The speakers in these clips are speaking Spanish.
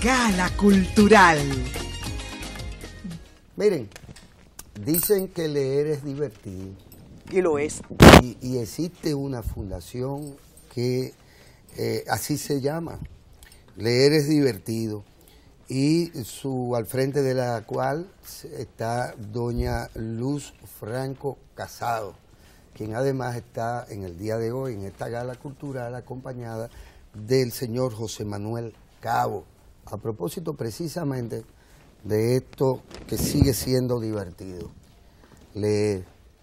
Gala Cultural. Miren, dicen que leer es divertido. Y lo es. Y existe una fundación que así se llama, Leer es divertido, y al frente de la cual está doña Luz Franco Casado, quien además está en el día de hoy en esta gala cultural acompañada del señor José Manuel Cabo, a propósito precisamente de esto que sigue siendo divertido, leer.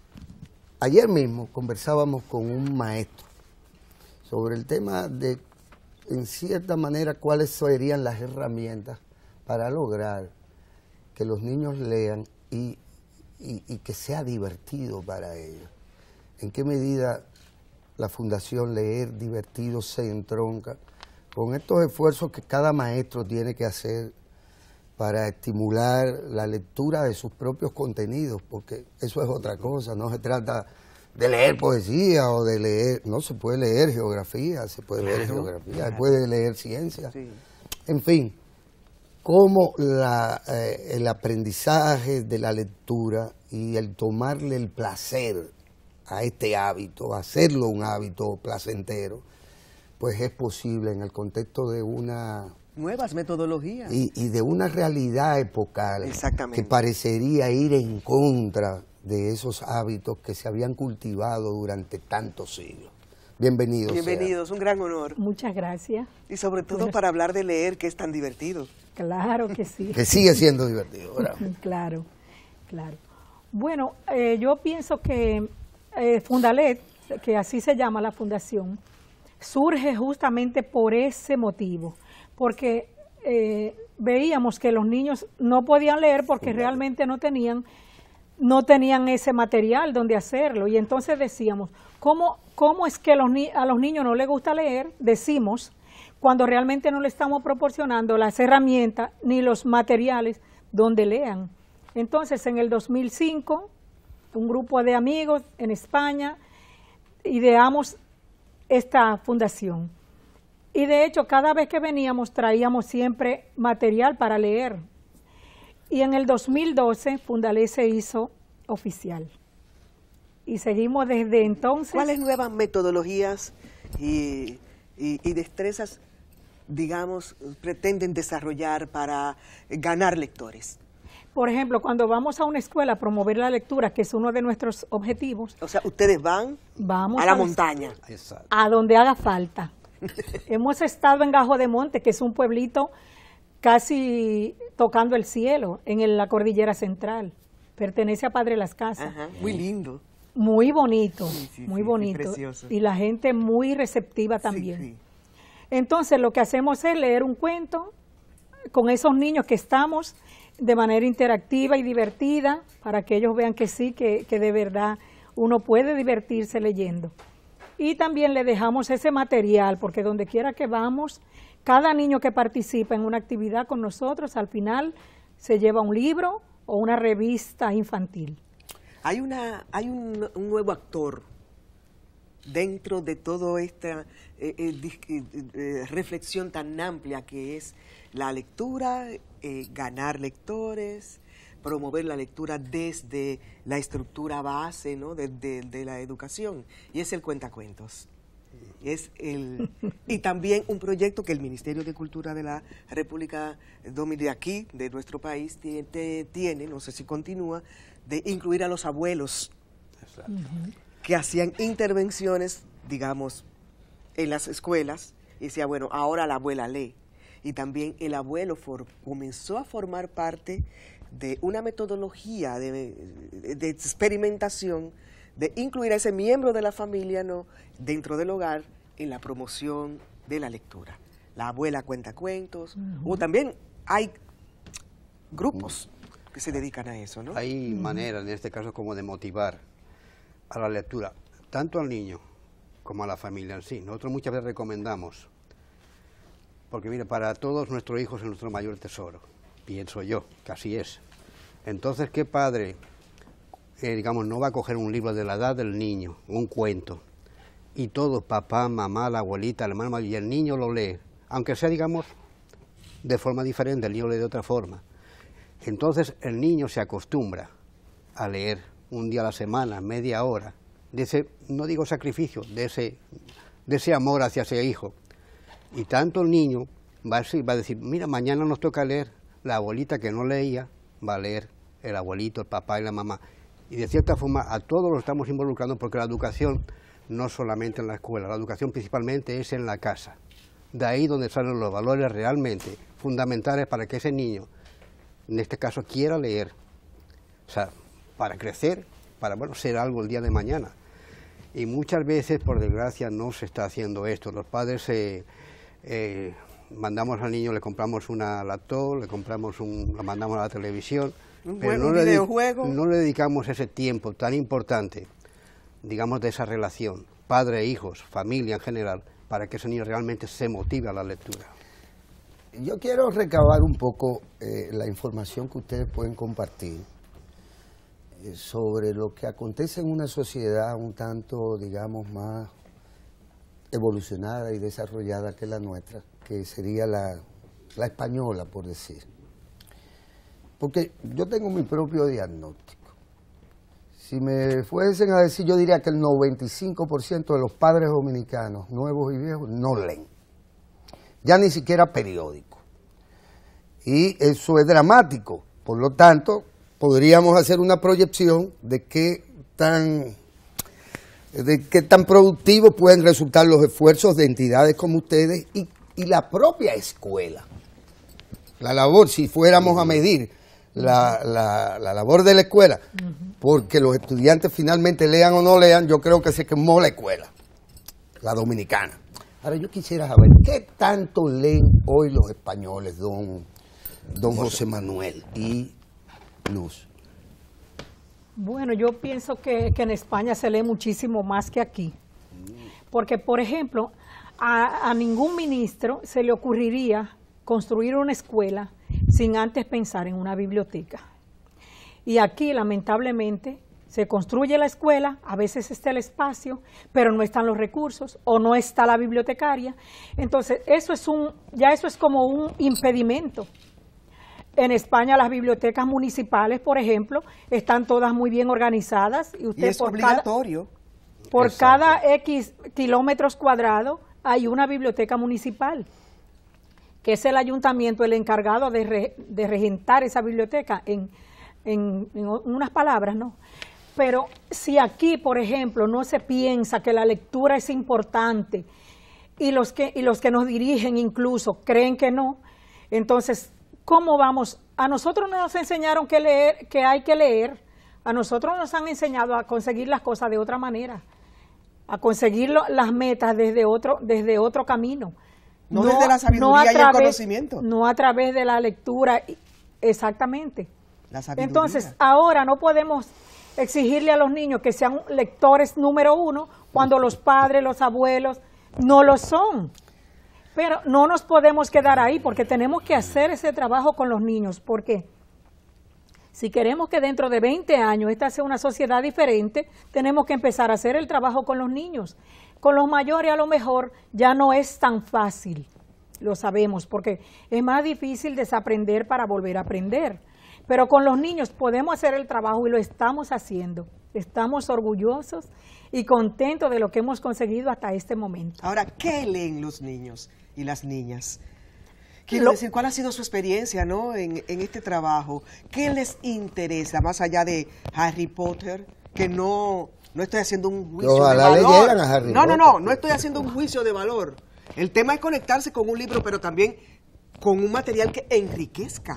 Ayer mismo conversábamos con un maestro sobre el tema de, en cierta manera, cuáles serían las herramientas para lograr que los niños lean y que sea divertido para ellos. ¿En qué medida la Fundación Leer Divertido se entronca con estos esfuerzos que cada maestro tiene que hacer para estimular la lectura de sus propios contenidos? Porque eso es otra cosa, no se trata de leer poesía o de leer, no, se puede leer geografía, se puede leer geografía, se puede leer ciencia, sí. En fin, cómo el aprendizaje de la lectura y el tomarle el placer a este hábito, hacerlo un hábito placentero, pues es posible en el contexto de una... nuevas metodologías. Y de una realidad epocal que parecería ir en contra de esos hábitos que se habían cultivado durante tantos siglos. Bienvenidos. Bienvenidos, un gran honor. Muchas gracias. Y sobre todo para hablar de leer, que es tan divertido. Claro que sí. Que sigue siendo divertido, ¿verdad? Claro, claro. Bueno, yo pienso que Fundalet, que así se llama la fundación, surge justamente por ese motivo, porque veíamos que los niños no podían leer porque realmente no tenían ese material donde hacerlo, y entonces decíamos, ¿cómo es que a los niños no les gusta leer? Decimos, cuando realmente no le estamos proporcionando las herramientas ni los materiales donde lean. Entonces, en el 2005, un grupo de amigos en España ideamos esta fundación. Y de hecho, cada vez que veníamos traíamos siempre material para leer. Y en el 2012, Fundalet se hizo oficial. Y seguimos desde entonces. ¿Cuáles nuevas metodologías y destrezas, digamos, pretenden desarrollar para ganar lectores? Por ejemplo, cuando vamos a una escuela a promover la lectura, que es uno de nuestros objetivos. O sea, ustedes vamos a la montaña. A donde haga falta. Hemos estado en Gajo de Monte, que es un pueblito casi tocando el cielo, en la cordillera central. Pertenece a Padre Las Casas. Ajá, muy lindo. Muy bonito, muy sí, bonito. Precioso. Y la gente muy receptiva también. Sí. Entonces, lo que hacemos es leer un cuento con esos niños que estamos de manera interactiva y divertida, para que ellos vean que sí, que de verdad uno puede divertirse leyendo. Y también le dejamos ese material, porque donde quiera que vamos, cada niño que participa en una actividad con nosotros, al final se lleva un libro o una revista infantil. Hay un nuevo actor dentro de toda esta reflexión tan amplia que es la lectura, ganar lectores, promover la lectura desde la estructura base, ¿no?, de la educación, y es el cuentacuentos. Y también un proyecto que el Ministerio de Cultura de la República Dominicana, aquí, de nuestro país, tiene, no sé si continúa, de incluir a los abuelos que hacían intervenciones, digamos, en las escuelas, y decía, bueno, ahora la abuela lee. Y también el abuelo comenzó a formar parte de una metodología de experimentación, de incluir a ese miembro de la familia, ¿no?, dentro del hogar en la promoción de la lectura. La abuela cuenta cuentos, o también hay grupos que se dedican a eso, ¿no? Hay maneras, en este caso, como de motivar a la lectura, tanto al niño como a la familia en sí. Nosotros muchas veces recomendamos, porque mire, para todos nuestros hijos es nuestro mayor tesoro, pienso yo, que así es. Entonces, ¿qué padre, digamos, no va a coger un libro de la edad del niño, un cuento, y todos, papá, mamá, la abuelita, el hermano, y el niño lo lee, aunque sea, digamos, de forma diferente, el niño lee de otra forma. Entonces el niño se acostumbra a leer un día a la semana, media hora, de ese, no digo sacrificio, de ese amor hacia ese hijo. Y tanto el niño va a decir, mira, mañana nos toca leer, la abuelita que no leía va a leer, el abuelito, el papá y la mamá. Y de cierta forma a todos los estamos involucrando, porque la educación no solamente en la escuela, la educación principalmente es en la casa. De ahí donde salen los valores realmente fundamentales para que ese niño, en este caso, quiera leer. O sea, para crecer, para ser algo el día de mañana. Y muchas veces, por desgracia, no se está haciendo esto. Los padres mandamos al niño, le compramos una laptop, lo mandamos a la televisión, pero no le dedicamos ese tiempo tan importante, digamos, de esa relación, padre, hijos, familia en general, para que ese niño realmente se motive a la lectura. Yo quiero recabar un poco la información que ustedes pueden compartir sobre lo que acontece en una sociedad un tanto, digamos, más evolucionada y desarrollada que la nuestra, que sería la española, por decir. Porque yo tengo mi propio diagnóstico. Si me fuesen a decir, yo diría que el 95% de los padres dominicanos, nuevos y viejos, no leen. Ya ni siquiera periódico. Y eso es dramático. Por lo tanto, podríamos hacer una proyección de qué tan productivos pueden resultar los esfuerzos de entidades como ustedes y la propia escuela. La labor, si fuéramos a medir la labor de la escuela, porque los estudiantes finalmente lean o no lean, yo creo que se quemó la escuela, la dominicana. Ahora yo quisiera saber, ¿qué tanto leen hoy los españoles, don José Manuel y Luz? Bueno, yo pienso que en España se lee muchísimo más que aquí. Porque, por ejemplo, a ningún ministro se le ocurriría construir una escuela sin antes pensar en una biblioteca. Y aquí, lamentablemente, se construye la escuela, a veces está el espacio, pero no están los recursos o no está la bibliotecaria. Entonces, eso es como un impedimento. En España las bibliotecas municipales, por ejemplo, están todas muy bien organizadas. Y usted es obligatorio. Por cada X kilómetros cuadrados hay una biblioteca municipal, que es el ayuntamiento el encargado de regentar esa biblioteca, en unas palabras, ¿no? Pero si aquí, por ejemplo, no se piensa que la lectura es importante y los que nos dirigen incluso creen que no, entonces, ¿cómo vamos? A nosotros no nos enseñaron que hay que leer, a nosotros nos han enseñado a conseguir las cosas de otra manera, a conseguir las metas desde otro camino. No desde la sabiduría y el conocimiento. No a través de la lectura, exactamente. La sabiduría. Entonces, ahora no podemos exigirle a los niños que sean lectores número uno cuando los padres, los abuelos no lo son. Pero no nos podemos quedar ahí porque tenemos que hacer ese trabajo con los niños. ¿Por qué? Si queremos que dentro de 20 años esta sea una sociedad diferente, tenemos que empezar a hacer el trabajo con los niños. Con los mayores a lo mejor ya no es tan fácil, lo sabemos, porque es más difícil desaprender para volver a aprender. Pero con los niños podemos hacer el trabajo y lo estamos haciendo. Estamos orgullosos y contentos de lo que hemos conseguido hasta este momento. Ahora, ¿qué leen los niños y las niñas? Quiero decir, ¿cuál ha sido su experiencia, ¿no? en este trabajo? ¿Qué les interesa, más allá de Harry Potter? Que no estoy haciendo un juicio de valor. Leyeran a Harry Potter. No estoy haciendo un juicio de valor. El tema es conectarse con un libro, pero también con un material que enriquezca.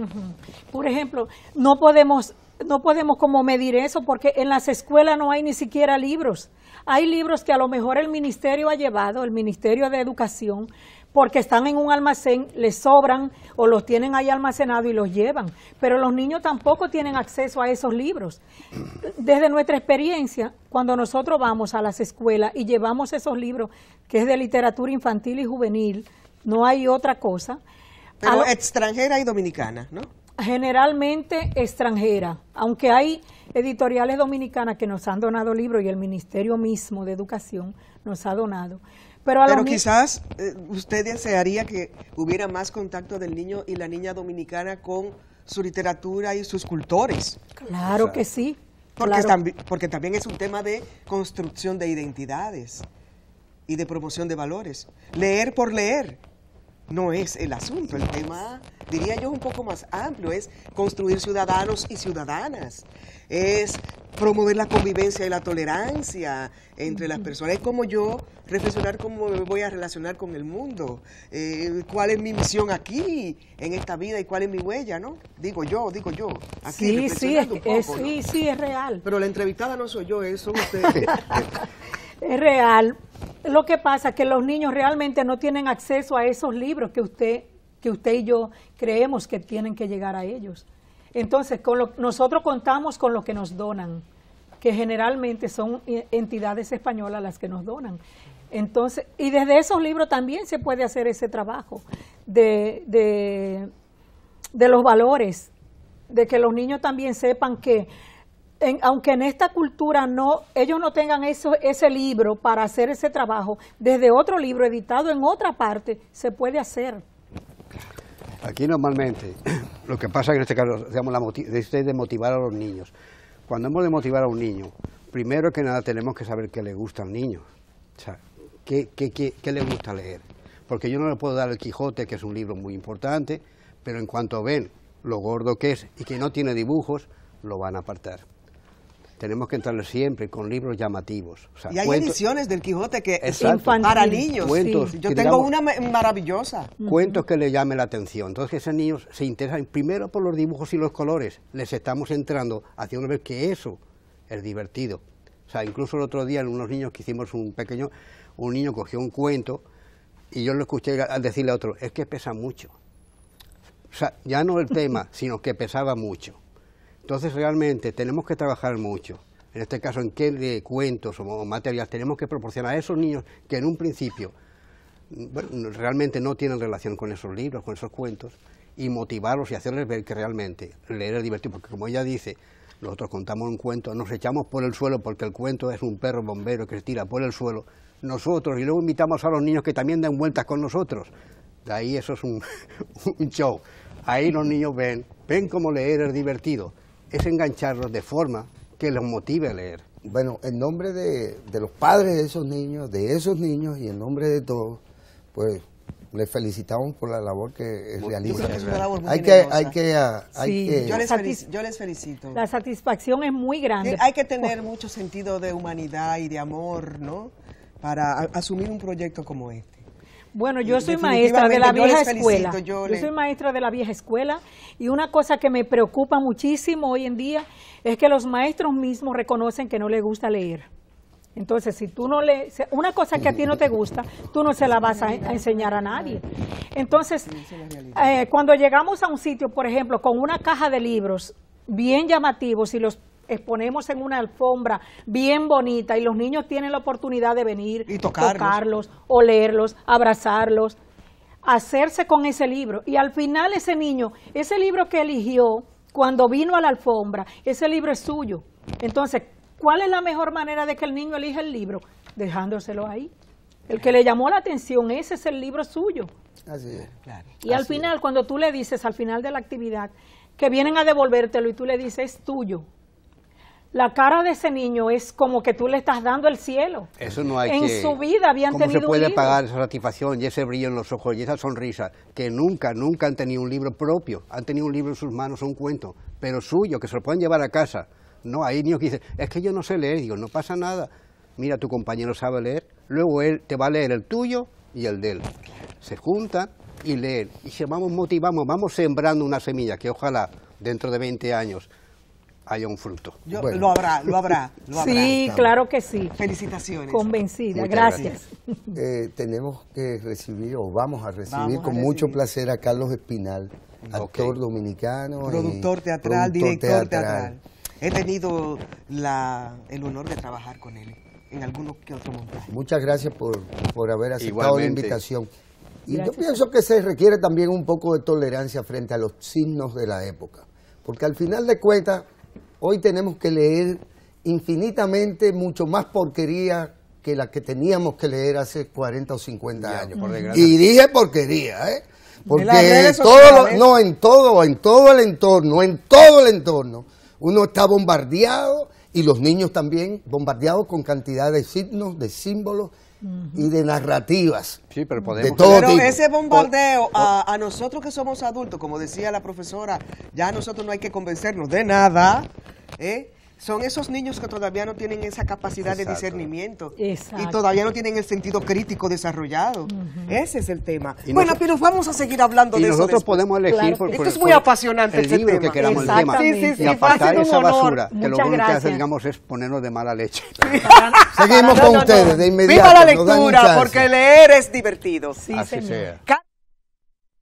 Por ejemplo, no podemos como medir eso porque en las escuelas no hay ni siquiera libros. Hay libros que a lo mejor el ministerio ha llevado, el Ministerio de Educación, porque están en un almacén, les sobran o los tienen ahí almacenados y los llevan. Pero los niños tampoco tienen acceso a esos libros. Desde nuestra experiencia, cuando nosotros vamos a las escuelas y llevamos esos libros, que es de literatura infantil y juvenil, no hay otra cosa. Pero extranjera y dominicana, ¿no? Generalmente extranjera, aunque hay editoriales dominicanas que nos han donado libros y el Ministerio mismo de Educación nos ha donado. Pero quizás usted desearía que hubiera más contacto del niño y la niña dominicana con su literatura y sus cultores. Claro que sí. Porque también es un tema de construcción de identidades y de promoción de valores. Leer por leer no es el asunto. El tema, diría yo, un poco más amplio. Es construir ciudadanos y ciudadanas. Es promover la convivencia y la tolerancia entre las personas. Es como yo reflexionar cómo me voy a relacionar con el mundo. ¿Cuál es mi misión aquí, en esta vida, y cuál es mi huella, ¿no? Digo yo. Aquí, sí, es real. Pero la entrevistada no soy yo, son ustedes. Es real. Lo que pasa es que los niños realmente no tienen acceso a esos libros que usted y yo creemos que tienen que llegar a ellos. Entonces, nosotros contamos con lo que nos donan, que generalmente son entidades españolas las que nos donan. Entonces, y desde esos libros también se puede hacer ese trabajo de los valores, de que los niños también sepan que aunque en esta cultura ellos no tengan ese libro para hacer ese trabajo, desde otro libro editado en otra parte se puede hacer. Aquí normalmente, lo que pasa en este caso, digamos, de motivar a los niños. Cuando hemos de motivar a un niño, primero que nada tenemos que saber qué le gusta al niño. O sea, qué le gusta leer. Porque yo no le puedo dar el Quijote, que es un libro muy importante, pero en cuanto ven lo gordo que es y que no tiene dibujos, lo van a apartar. Tenemos que entrarle siempre con libros llamativos. O sea, y hay ediciones del Quijote que infantil, para niños. Cuentos, sí. Yo tengo una maravillosa. Cuentos que le llamen la atención. Entonces esos niños se interesan primero por los dibujos y los colores. Les estamos entrando, haciendo ver que eso es divertido. O sea, incluso el otro día en unos niños que hicimos un niño cogió un cuento y yo lo escuché al decirle a otro, es que pesa mucho. O sea, ya no el tema, sino que pesaba mucho. Entonces realmente tenemos que trabajar mucho, en este caso en qué cuentos o materiales tenemos que proporcionar a esos niños que en un principio realmente no tienen relación con esos libros, con esos cuentos, y motivarlos y hacerles ver que realmente leer es divertido, porque como ella dice, nosotros contamos un cuento, nos echamos por el suelo porque el cuento es un perro bombero que se tira por el suelo, nosotros, y luego invitamos a los niños que también den vueltas con nosotros. De ahí eso es un show. Ahí los niños ven cómo leer es divertido. Es engancharlos de forma que los motive a leer. Bueno, en nombre de los padres de esos niños y en nombre de todos, pues les felicitamos por la labor que realizan. Es una labor muy yo les felicito. La satisfacción es muy grande. Hay que tener mucho sentido de humanidad y de amor, ¿no? Para asumir un proyecto como este. Bueno, yo soy maestra de la vieja escuela. Yo soy maestra de la vieja escuela y una cosa que me preocupa muchísimo hoy en día es que los maestros mismos reconocen que no les gusta leer. Entonces, si tú no lees, una cosa que a ti no te gusta, tú no se la vas a enseñar a nadie. Entonces, cuando llegamos a un sitio, por ejemplo, con una caja de libros bien llamativos y los exponemos en una alfombra bien bonita y los niños tienen la oportunidad de venir y tocarlos, olerlos, abrazarlos, hacerse con ese libro. Y al final ese niño, ese libro que eligió cuando vino a la alfombra, ese libro es suyo. Entonces, ¿cuál es la mejor manera de que el niño elija el libro? Dejándoselo ahí. El que le llamó la atención, ese es el libro suyo. Así es, claro. Y al final, cuando tú le dices, al final de la actividad, que vienen a devolvértelo y tú le dices, es tuyo. La cara de ese niño es como que tú le estás dando el cielo. Eso no hay en su vida habían tenido un libro. ¿Cómo se puede pagar esa satisfacción y ese brillo en los ojos y esa sonrisa? Que nunca han tenido un libro propio. Han tenido un libro en sus manos, un cuento, pero suyo, que se lo pueden llevar a casa. No, hay niños que dicen, es que yo no sé leer. Digo, no pasa nada. Mira, tu compañero sabe leer. Luego él te va a leer el tuyo y el de él. Se juntan y leen. Y se motivamos, vamos sembrando una semilla que ojalá dentro de 20 años haya un fruto. Bueno. Lo habrá. Sí, claro que sí. Felicitaciones. Convencida, Muchas gracias. Tenemos que recibir, o vamos a recibir con mucho placer a Carlos Espinal, actor dominicano. Productor teatral, director teatral. He tenido el honor de trabajar con él en algunos que otros montajes. Muchas gracias por haber aceptado la invitación. Y yo pienso que se requiere también un poco de tolerancia frente a los signos de la época, porque al final de cuentas, hoy tenemos que leer infinitamente mucho más porquería que la que teníamos que leer hace 40 o 50 Ya, años. por desgracia. Y dije porquería, ¿eh? Porque las redes todo sociales. en todo el entorno, uno está bombardeado y los niños también bombardeados con cantidad de signos, de símbolos y de narrativas. Sí, pero De podemos... todo Pero tipo. ese bombardeo a nosotros que somos adultos, como decía la profesora, ya a nosotros no hay que convencernos de nada, ¿eh? Son esos niños que todavía no tienen esa capacidad de Exacto. discernimiento Exacto. y todavía no tienen el sentido crítico desarrollado. Ese es el tema. Y Bueno, noso- pero vamos a seguir hablando Y de eso nosotros después. podemos elegir Claro. por, Esto es muy apasionante, el este libro tema. que queramos el tema. Exactamente. Sí, Y apartar fácil, un esa honor. basura, que lo Muchas único que gracias. hace, digamos, es ponernos de mala leche. Seguimos con ustedes de inmediato. Viva la nos dan un lectura, chance. porque leer es divertido. Sí, Así señor. sea. Ca-